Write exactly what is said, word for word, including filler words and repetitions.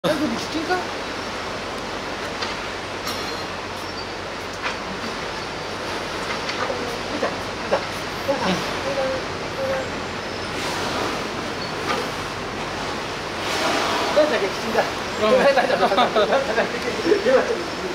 여기 미친가? 가자, 가자. 너 저기 미친가? 그럼 해다 잡아.